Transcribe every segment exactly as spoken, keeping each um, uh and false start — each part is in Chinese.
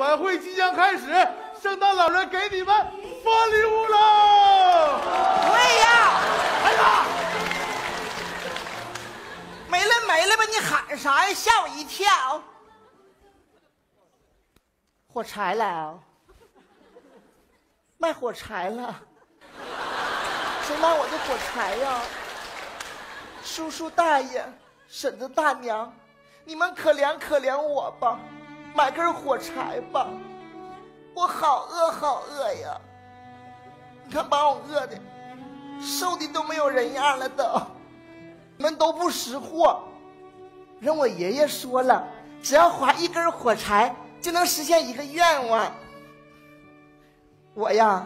晚会即将开始，圣诞老人给你们发礼物喽！ 对呀， 来吧！ 没了没了吧？你喊啥呀？吓我一跳！火柴了，卖火柴了，谁卖我的火柴呀？叔叔大爷，婶子大娘，你们可怜可怜我吧，买根火柴吧，我好饿好饿呀！你看把我饿的，瘦的都没有人样了都。你们都不识货，人我爷爷说了，只要划一根火柴就能实现一个愿望。我呀，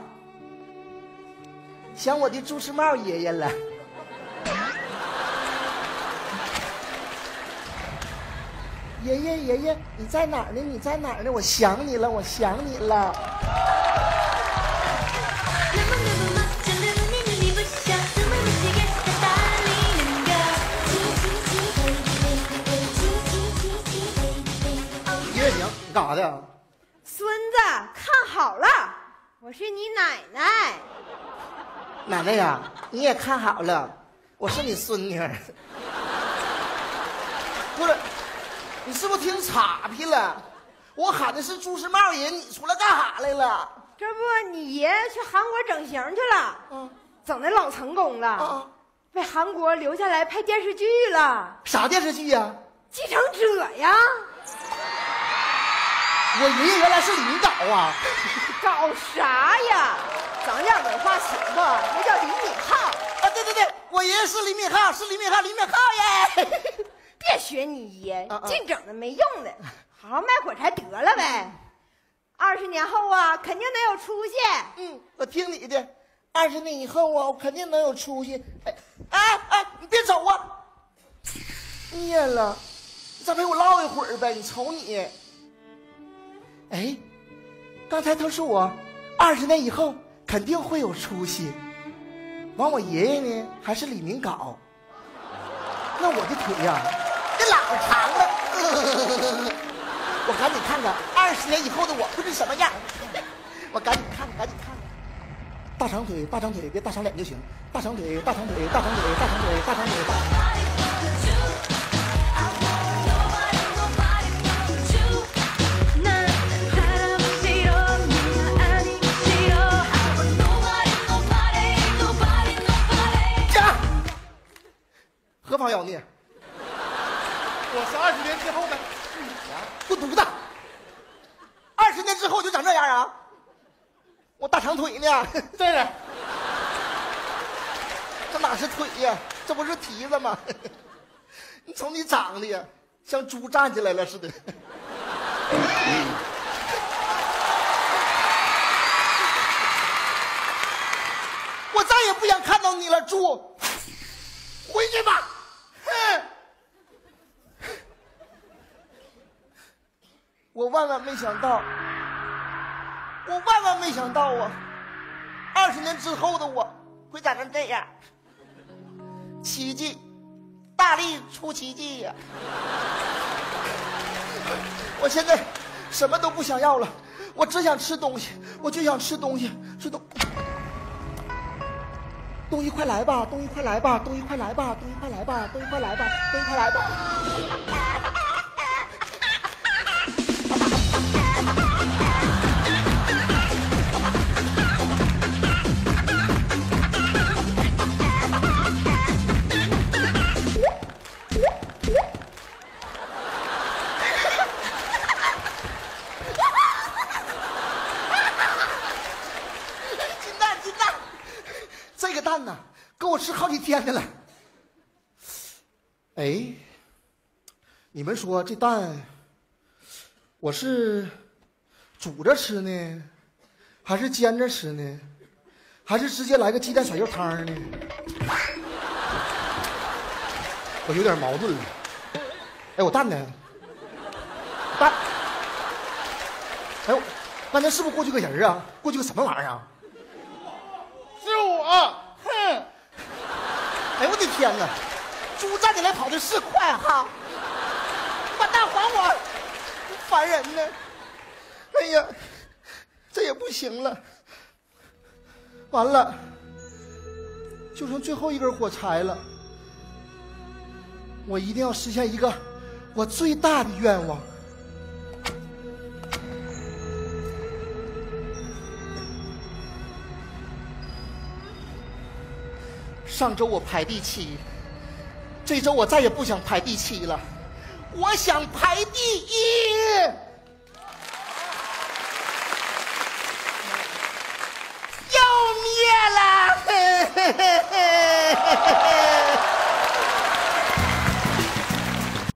想我的朱时茂爷爷了。爷爷爷爷，你在哪儿呢？你在哪儿呢？我想你了，我想你了。 爷爷娘，你干啥的？ 孙子，看好了，我是你奶奶。 奶奶呀，你也看好了，我是你孙女。不是。你是不是听岔劈了？我喊的是朱时茂爷，你出来干啥来了？ 这不，你爷去韩国整形去了， 嗯， 整的老成功了， 啊， 被韩国留下来拍电视剧了。 啥电视剧呀？ 继承者呀！ 我爷爷原来是李敏镐啊！ 搞啥呀？长点文化情况，那叫李敏镐。 啊，对对对，我爷爷是李敏镐，是李敏镐，李敏镐耶！ 别学你爷， 啊啊净整的没用的，好好卖火柴得了呗。二十年后啊，肯定能有出息。 嗯，我听你的。二十年以后啊，我肯定能有出息。哎哎哎，你别走啊！灭了，你再陪我唠一会儿呗。你瞅你。哎，刚才他说我二十年以后肯定会有出息。完，我爷爷呢还是李敏镐，那我的腿呀、啊。老长了，我赶紧看看二十年以后的我会是什么样。我赶紧看看，赶紧看看。大长腿，大长腿，别大长脸就行。大长腿，大长腿，大长腿，大长腿，大长腿，大长腿。呀，何方妖孽！ 我是二十年之后的你呀，滚犊子！二十年之后就长这样啊？我大长腿呢？ 在这， 这哪是腿呀？这不是蹄子吗？你瞅你长得呀，像猪站起来了似的。我再也不想看到你了，猪！回去吧！哼！我万万没想到，我万万没想到啊！二十年之后的我会长成这样，奇迹，大力出奇迹呀、啊！我现在什么都不想要了，我只想吃东西，我就想吃东西，吃东。东西快来吧，东西快来吧，东西快来吧，东西快来吧，东西快来吧，东西快来吧。够我吃好几天的了。哎，你们说这蛋我是煮着吃呢，还是煎着吃呢，还是直接来个鸡蛋甩肉汤呢？我有点矛盾了。哎，我蛋呢？蛋？哎，刚才是不是过去个人啊？过去个什么玩意儿啊？ 是我。哼！ 哎呦我的天哪！猪站起来跑的是快哈！把蛋还我！烦人呢！哎呀，这也不行了，完了，就剩最后一根火柴了。我一定要实现一个我最大的愿望。上周我排第七，这周我再也不想排第七了，我想排第一。